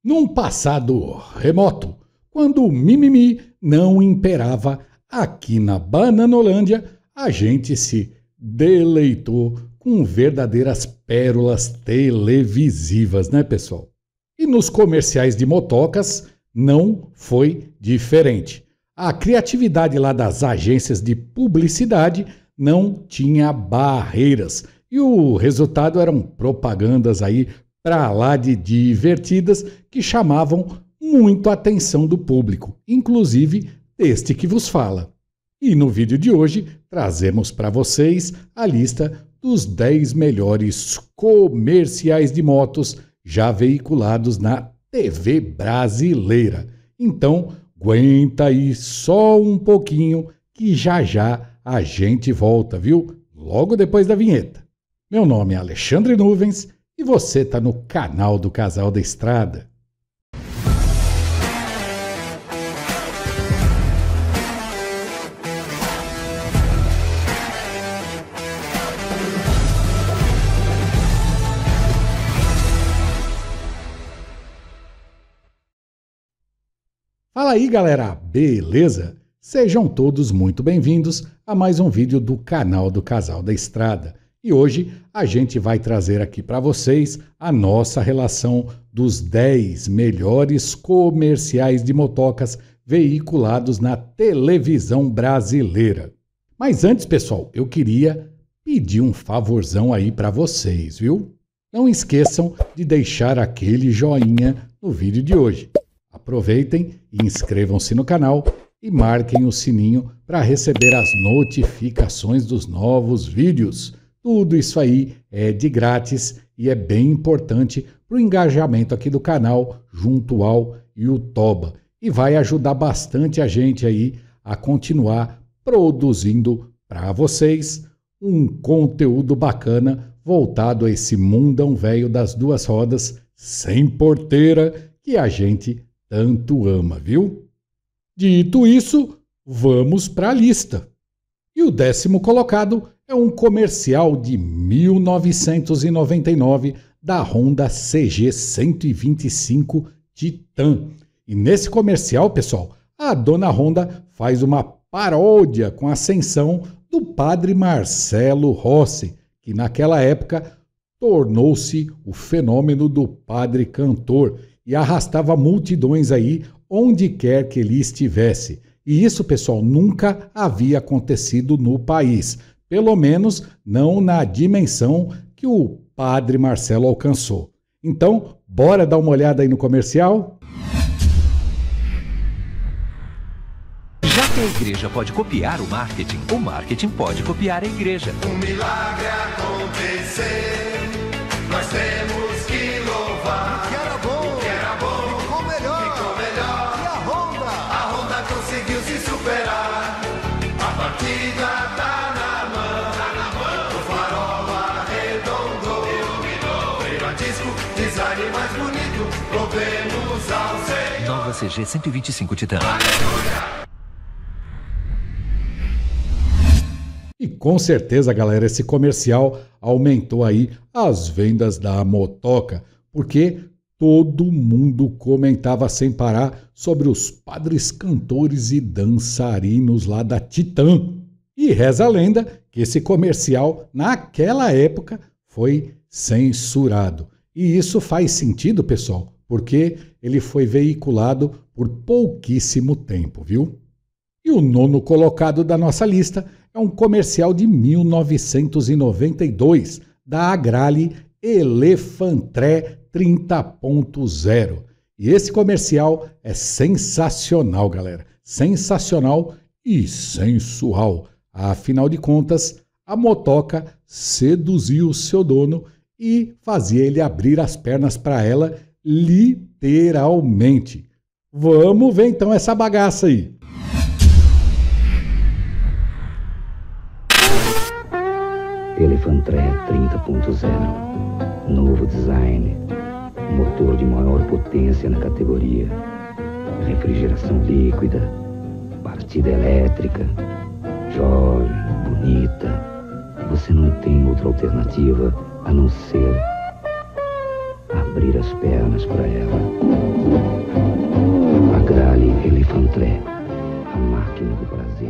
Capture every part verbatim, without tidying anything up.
Num passado remoto, quando o mimimi não imperava aqui na Bananolândia, a gente se deleitou com verdadeiras pérolas televisivas, né, pessoal? E nos comerciais de motocas não foi diferente. A criatividade lá das agências de publicidade não tinha barreiras e o resultado eram propagandas aí para lá de divertidas que chamavam muito a atenção do público, inclusive deste que vos fala. E no vídeo de hoje trazemos para vocês a lista dos dez melhores comerciais de motos já veiculados na T V brasileira. Então, aguenta aí só um pouquinho que já já a gente volta, viu? Logo depois da vinheta. Meu nome é Alexandre Nuvens e você está no canal do Casal da Estrada. Fala aí, galera, beleza? Sejam todos muito bem-vindos a mais um vídeo do canal do Casal da Estrada. E hoje a gente vai trazer aqui para vocês a nossa relação dos dez melhores comerciais de motocas veiculados na televisão brasileira. Mas antes, pessoal, eu queria pedir um favorzão aí para vocês, viu? Não esqueçam de deixar aquele joinha no vídeo de hoje. Aproveitem e inscrevam-se no canal e marquem o sininho para receber as notificações dos novos vídeos. Tudo isso aí é de grátis e é bem importante para o engajamento aqui do canal junto ao YouTube. E vai ajudar bastante a gente aí a continuar produzindo para vocês um conteúdo bacana voltado a esse mundão velho das duas rodas sem porteira que a gente tanto ama, viu? Dito isso, vamos para a lista. E o décimo colocado é um comercial de mil novecentos e noventa e nove da Honda C G cento e vinte e cinco Titan. E nesse comercial, pessoal, a dona Honda faz uma paródia com a ascensão do padre Marcelo Rossi, que naquela época tornou-se o fenômeno do padre cantor e arrastava multidões aí onde quer que ele estivesse. E isso, pessoal, nunca havia acontecido no país. Pelo menos não na dimensão que o padre Marcelo alcançou. Então, bora dar uma olhada aí no comercial? Já que a igreja pode copiar o marketing, o marketing pode copiar a igreja. Um milagre aconteceu, nós temos que louvar. O que era bom, o que era bom ficou melhor. ficou melhor. E a Honda? A Honda conseguiu se superar. A partida tá na mão, tá na mão. O farol arredondou, iluminou. Freio a disco, design mais bonito. Louvemos ao Senhor. Nova C G cento e vinte e cinco Titan. Aleluia! E com certeza, galera, esse comercial aumentou aí as vendas da motoca, porque todo mundo comentava sem parar sobre os padres cantores e dançarinos lá da Titan. E reza a lenda que esse comercial, naquela época, foi censurado. E isso faz sentido, pessoal, porque ele foi veiculado por pouquíssimo tempo, viu? E o nono colocado da nossa lista é um comercial de mil novecentos e noventa e dois, da Agrale Elefantré trinta ponto zero. E esse comercial é sensacional, galera. Sensacional e sensual. Afinal de contas, a motoca seduziu o seu dono e fazia ele abrir as pernas para ela, literalmente. Vamos ver então essa bagaça aí. Elefantré trinta ponto zero. Novo design. Motor de maior potência na categoria. Refrigeração líquida. Partida elétrica. Jovem, bonita. Você não tem outra alternativa a não ser a abrir as pernas para ela. A Grale Elefantré, a máquina do prazer.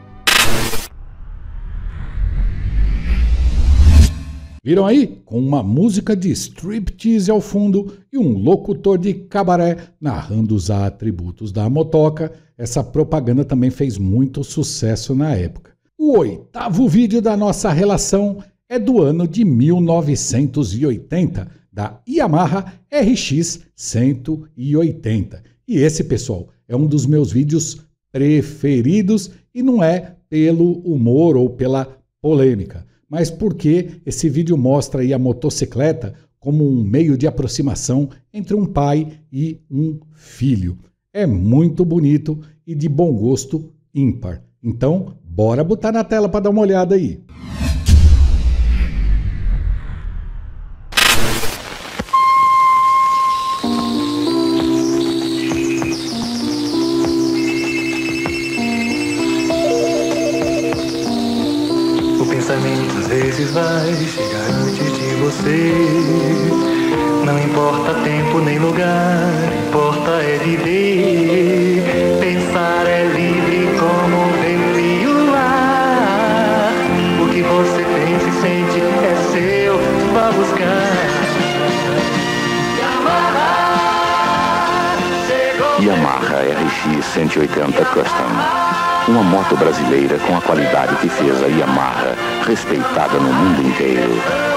Viram aí? Com uma música de striptease ao fundo e um locutor de cabaré narrando os atributos da motoca, essa propaganda também fez muito sucesso na época. O oitavo vídeo da nossa relação é do ano de mil novecentos e oitenta, da Yamaha R X cento e oitenta. E esse, pessoal, é um dos meus vídeos preferidos e não é pelo humor ou pela polêmica, mas porque esse vídeo mostra aí a motocicleta como um meio de aproximação entre um pai e um filho. É muito bonito e de bom gosto ímpar. Então, bora botar na tela para dar uma olhada aí. Às vezes vai chegar antes de você. Não importa tempo nem lugar, importa é viver. Pensar é livre como o vento e o ar. O que você pensa e sente é seu, vá buscar. Yamaha R X cento e oitenta Custom. Uma moto brasileira com a qualidade que fez a Yamaha respeitada no mundo inteiro.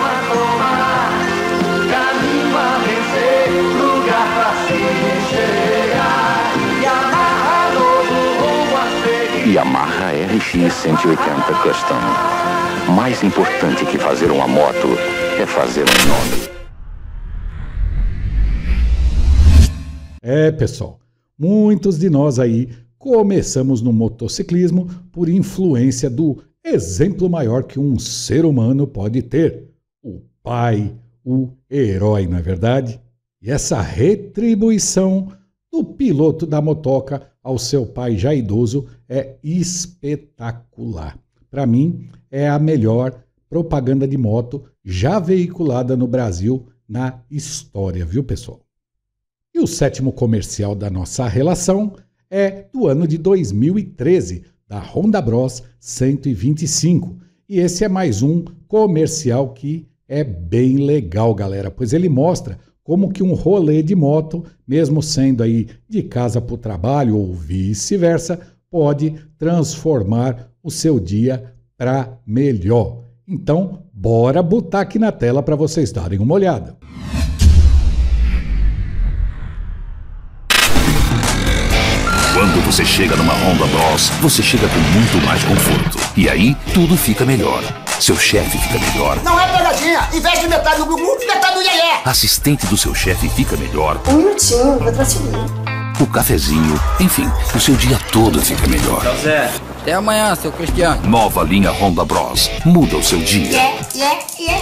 Yamaha R X cento e oitenta Custom. Mais importante que fazer uma moto é fazer um nome. É, pessoal, muitos de nós aí começamos no motociclismo por influência do exemplo maior que um ser humano pode ter, o pai, o herói, não é verdade? E essa retribuição do piloto da motoca ao seu pai já idoso é espetacular. Para mim, é a melhor propaganda de moto já veiculada no Brasil na história, viu, pessoal? E o sétimo comercial da nossa relação é do ano de dois mil e treze, da Honda Bros cento e vinte e cinco. E esse é mais um comercial que é bem legal, galera, pois ele mostra como que um rolê de moto, mesmo sendo aí de casa para o trabalho ou vice-versa, pode transformar o seu dia para melhor. Então, bora botar aqui na tela para vocês darem uma olhada. Quando você chega numa Honda Bros, você chega com muito mais conforto. E aí, tudo fica melhor. Seu chefe fica melhor. Não é pegadinha! Investe metade do Gugu, metade do Iê! Assistente do seu chefe fica melhor. Um minutinho, vou transferir. O cafezinho, enfim, o seu dia todo fica melhor. Tchau, Zé. Até amanhã, seu Cristiano. Nova linha Honda Bros. Muda o seu dia. Yeah, yeah, yeah.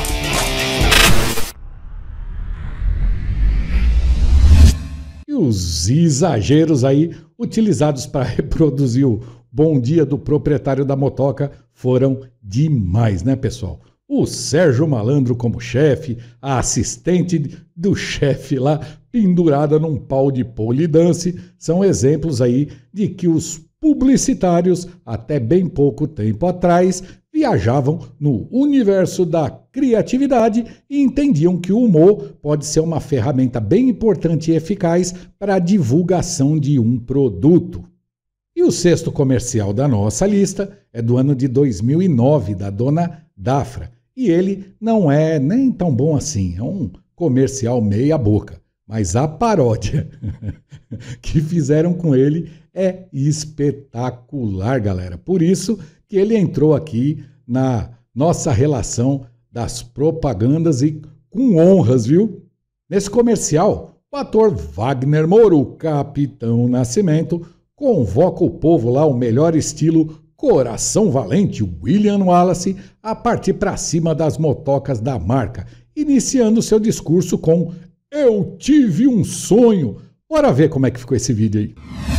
E os exageros aí utilizados para reproduzir o bom dia do proprietário da motoca foram demais, né, pessoal? O Sérgio Malandro como chefe, a assistente do chefe lá pendurada num pau de pole dance, são exemplos aí de que os publicitários, até bem pouco tempo atrás, viajavam no universo da criatividade e entendiam que o humor pode ser uma ferramenta bem importante e eficaz para a divulgação de um produto. E o sexto comercial da nossa lista é do ano de dois mil e nove, da dona Dafra. E ele não é nem tão bom assim, é um comercial meia boca. Mas a paródia que fizeram com ele é espetacular, galera. Por isso que ele entrou aqui na nossa relação das propagandas e com honras, viu? Nesse comercial, o ator Wagner Moura, o Capitão Nascimento, convoca o povo lá, o melhor estilo Coração Valente, William Wallace, a partir para cima das motocas da marca, iniciando seu discurso com "Eu tive um sonho". Bora ver como é que ficou esse vídeo aí.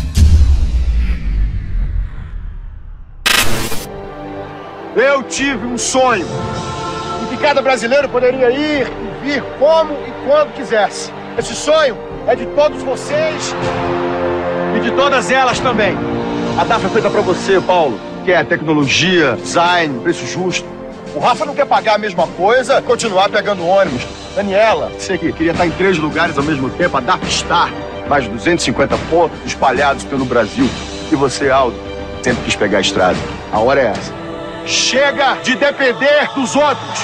Eu tive um sonho, em que cada brasileiro poderia ir e vir como e quando quisesse. Esse sonho é de todos vocês e de todas elas também. A Dafra é feita pra você, Paulo, que é tecnologia, design, preço justo. O Rafa não quer pagar a mesma coisa, continuar pegando ônibus. Daniela, você que queria estar em três lugares ao mesmo tempo, a Dafra está. Mais de duzentos e cinquenta pontos espalhados pelo Brasil. E você, Aldo, sempre quis pegar a estrada. A hora é essa. Chega de depender dos outros!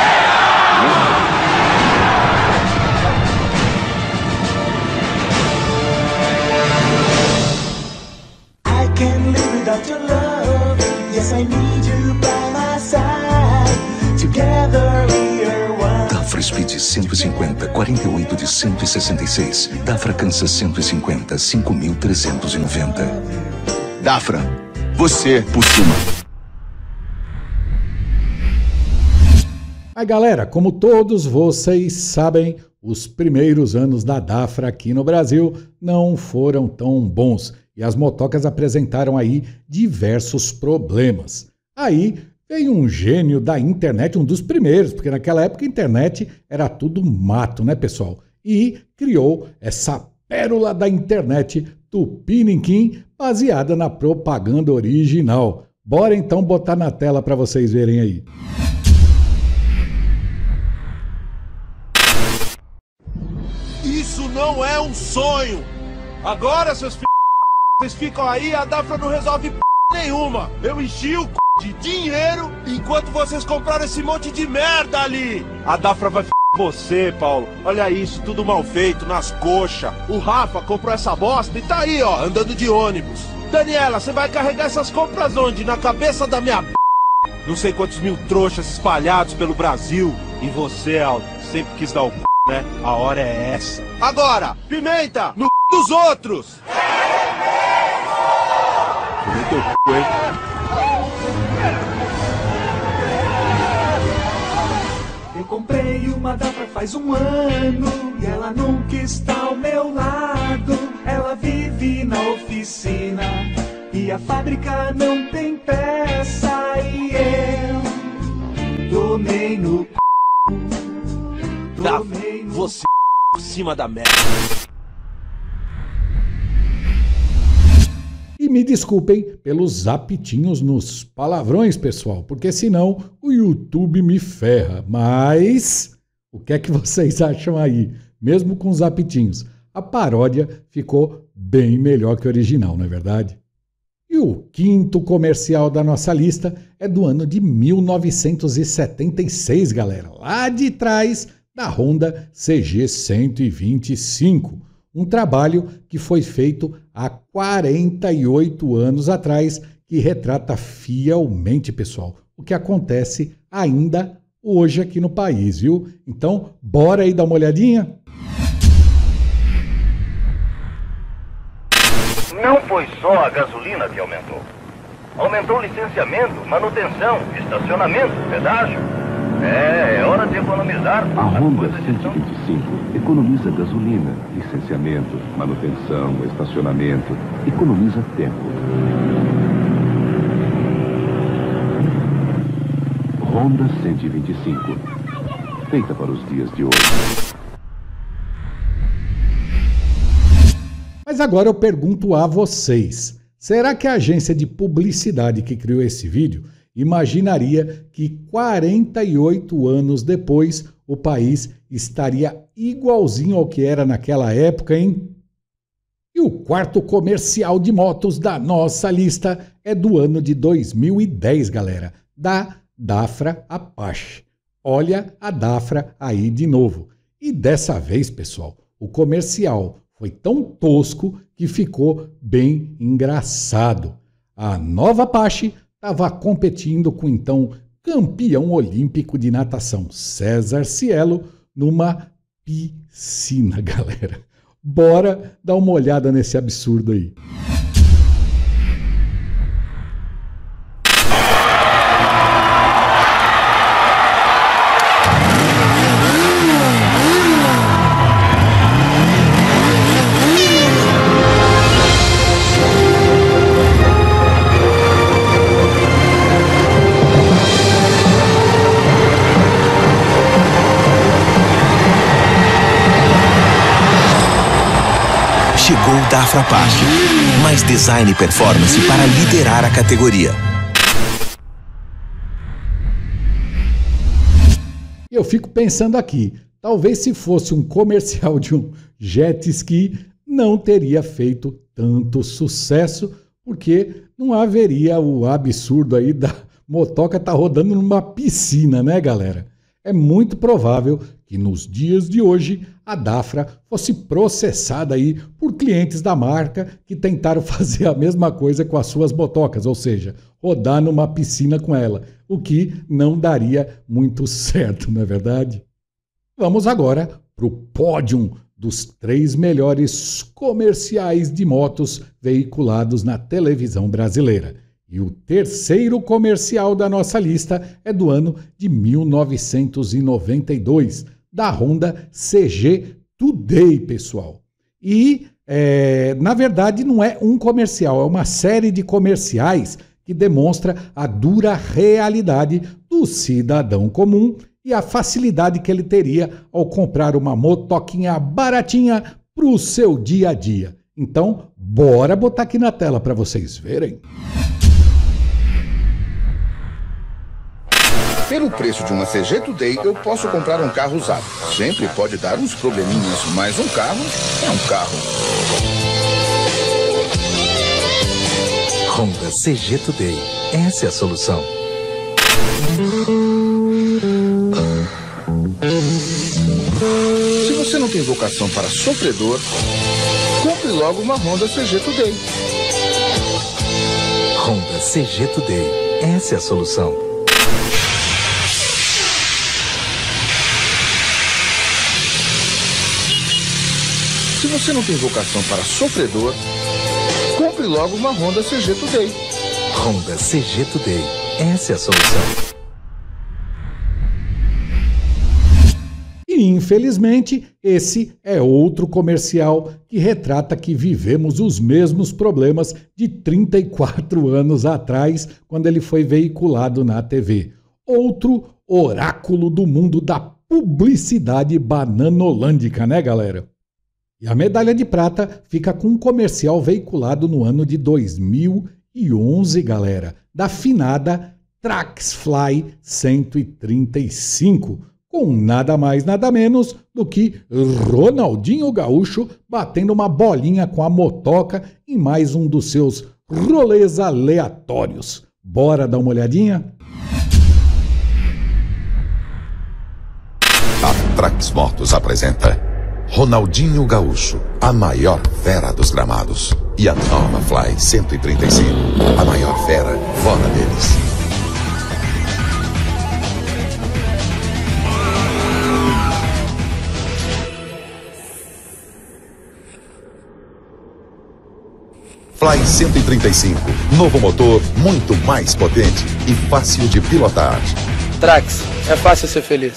I can't live without your love. Yes, I need you by my side. Together we are one. Dafra Speed cento e cinquenta, quarenta e oito de cento e sessenta e seis. Dafra Kansas cento e cinquenta, cinco mil trezentos e noventa. Dafra, você por cima. Mas galera, como todos vocês sabem, os primeiros anos da Dafra aqui no Brasil não foram tão bons e as motocas apresentaram aí diversos problemas. Aí veio um gênio da internet, um dos primeiros, porque naquela época a internet era tudo mato, né, pessoal? E criou essa pérola da internet, Tupiniquim, baseada na propaganda original. Bora então botar na tela para vocês verem aí. Isso não é um sonho! Agora, seus filhos, vocês ficam aí, a Dafra não resolve p nenhuma! Eu enchi o c... de dinheiro enquanto vocês compraram esse monte de merda ali! A Dafra vai f... você, Paulo. Olha isso, tudo mal feito, nas coxas. O Rafa comprou essa bosta e tá aí, ó, andando de ônibus. Daniela, você vai carregar essas compras onde? Na cabeça da minha p... Não sei quantos mil trouxas espalhados pelo Brasil. E você, Aldo, sempre quis dar o c... né? A hora é essa. Agora, pimenta no c... dos outros! Teu c... hein? Eu comprei uma Dafra faz um ano e ela nunca está ao meu lado. Ela vive na oficina e a fábrica não tem peça. E eu tomei no c... Tomei no... Você por cima da merda. E me desculpem pelos apitinhos nos palavrões, pessoal, porque senão o YouTube me ferra. Mas o que é que vocês acham aí? Mesmo com os apitinhos, a paródia ficou bem melhor que o original, não é verdade? E o quinto comercial da nossa lista é do ano de mil novecentos e setenta e seis, galera, lá de trás da Honda C G cento e vinte e cinco. Um trabalho que foi feito há quarenta e oito anos atrás, que retrata fielmente, pessoal, o que acontece ainda hoje aqui no país, viu? Então, bora aí dar uma olhadinha? Não foi só a gasolina que aumentou. Aumentou o licenciamento, manutenção, estacionamento, pedágio. É, é hora de economizar. A Honda cento e vinte e cinco economiza gasolina, licenciamento, manutenção, estacionamento, economiza tempo. Honda cento e vinte e cinco, feita para os dias de hoje. Mas agora eu pergunto a vocês, será que a agência de publicidade que criou esse vídeo imaginaria que quarenta e oito anos depois o país estaria igualzinho ao que era naquela época, hein? E o quarto comercial de motos da nossa lista é do ano de dois mil e dez, galera, da Dafra Apache. Olha a Dafra aí de novo. E dessa vez, pessoal, o comercial foi tão tosco que ficou bem engraçado. A nova Apache estava competindo com o então campeão olímpico de natação César Cielo numa piscina, galera. Bora dar uma olhada nesse absurdo aí. Chegou o Dafra Pache, mais design e performance para liderar a categoria. Eu fico pensando aqui, talvez se fosse um comercial de um jet ski, não teria feito tanto sucesso, porque não haveria o absurdo aí da motoca estar rodando numa piscina, né, galera? É muito provável que nos dias de hoje a Dafra fosse processada aí por clientes da marca que tentaram fazer a mesma coisa com as suas motocas, ou seja, rodar numa piscina com ela, o que não daria muito certo, não é verdade? Vamos agora para o pódio dos três melhores comerciais de motos veiculados na televisão brasileira. E o terceiro comercial da nossa lista é do ano de mil novecentos e noventa e dois, da Honda C G Today, pessoal. E, é, na verdade, não é um comercial, é uma série de comerciais que demonstra a dura realidade do cidadão comum e a facilidade que ele teria ao comprar uma motoquinha baratinha para o seu dia a dia. Então, bora botar aqui na tela para vocês verem. Pelo preço de uma C G Today, eu posso comprar um carro usado. Sempre pode dar uns probleminhas, mas um carro é um carro. Honda C G Today. Essa é a solução. Se você não tem vocação para sofredor, compre logo uma Honda C G Today. Honda C G Today. Essa é a solução. Se você não tem vocação para sofredor, compre logo uma Honda C G Today. Honda C G Today. Essa é a solução. E, infelizmente, esse é outro comercial que retrata que vivemos os mesmos problemas de trinta e quatro anos atrás, quando ele foi veiculado na T V. Outro oráculo do mundo da publicidade bananolândica, né, galera? E a medalha de prata fica com um comercial veiculado no ano de dois mil e onze, galera, da finada Traxfly cento e trinta e cinco, com nada mais nada menos do que Ronaldinho Gaúcho batendo uma bolinha com a motoca em mais um dos seus rolês aleatórios. Bora dar uma olhadinha? A Trax Motos apresenta Ronaldinho Gaúcho, a maior fera dos gramados. E a nova Fly cento e trinta e cinco, a maior fera fora deles. Fly cento e trinta e cinco, novo motor muito mais potente e fácil de pilotar. Trax, é fácil ser feliz.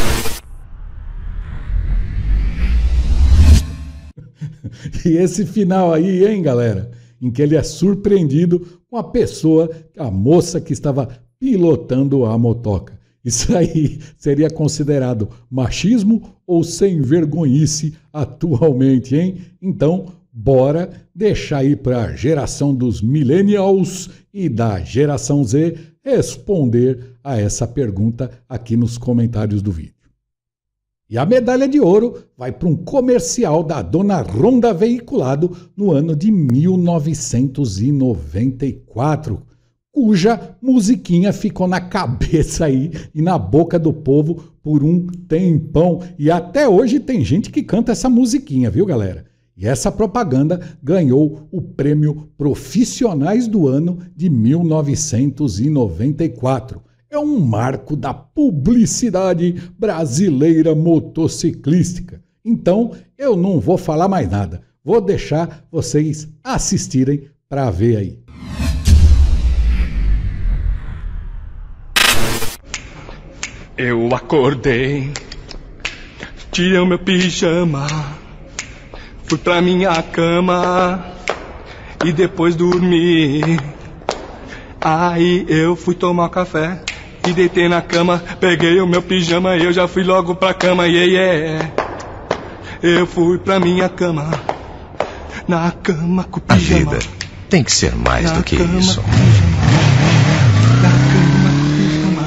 E esse final aí, hein, galera? Em que ele é surpreendido com a pessoa, a moça que estava pilotando a motoca. Isso aí seria considerado machismo ou sem vergonhice atualmente, hein? Então, bora deixar aí para a geração dos millennials e da geração Z responder a essa pergunta aqui nos comentários do vídeo. E a medalha de ouro vai para um comercial da Dona Honda veiculado no ano de mil novecentos e noventa e quatro, cuja musiquinha ficou na cabeça aí e na boca do povo por um tempão. E até hoje tem gente que canta essa musiquinha, viu, galera? E essa propaganda ganhou o prêmio Profissionais do Ano de mil novecentos e noventa e quatro. É um marco da publicidade brasileira motociclística. Então, eu não vou falar mais nada. Vou deixar vocês assistirem para ver aí. Eu acordei, tirei o meu pijama, fui pra minha cama e depois dormi. Aí eu fui tomar café e deitei na cama, peguei o meu pijama e eu já fui logo pra cama, yeah, yeah. Eu fui pra minha cama na cama com o A pijama. vida tem que ser mais Na do que cama isso. com o pijama. Na cama com o pijama.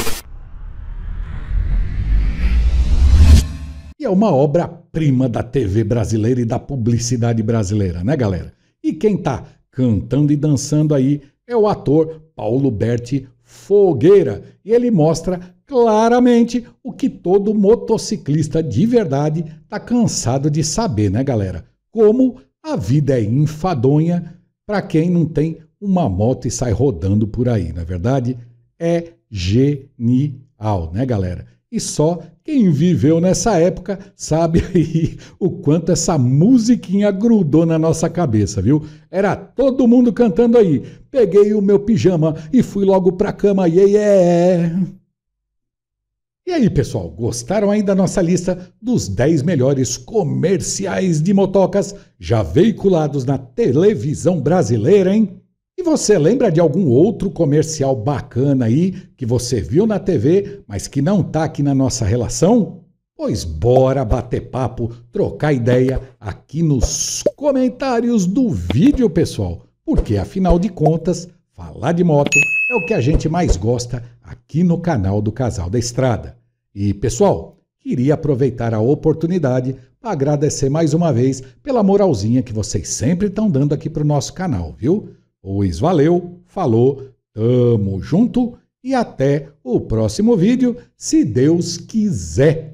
E é uma obra-prima da T V brasileira e da publicidade brasileira, né, galera? E quem tá cantando e dançando aí é o ator Paulo Berti Fogueira. E ele mostra claramente o que todo motociclista de verdade tá cansado de saber, né, galera? Como a vida é enfadonha para quem não tem uma moto e sai rodando por aí, não é verdade? É genial, né, galera? E só quem viveu nessa época sabe aí o quanto essa musiquinha grudou na nossa cabeça, viu? Era todo mundo cantando aí. Peguei o meu pijama e fui logo pra cama, yeah, yeah. E aí, pessoal, gostaram aí da nossa lista dos dez melhores comerciais de motocas já veiculados na televisão brasileira, hein? E você lembra de algum outro comercial bacana aí que você viu na T V, mas que não tá aqui na nossa relação? Pois bora bater papo, trocar ideia aqui nos comentários do vídeo, pessoal. Porque, afinal de contas, falar de moto é o que a gente mais gosta aqui no canal do Casal da Estrada. E, pessoal, queria aproveitar a oportunidade para agradecer mais uma vez pela moralzinha que vocês sempre estão dando aqui para o nosso canal, viu? Pois valeu, falou, tamo junto e até o próximo vídeo, se Deus quiser.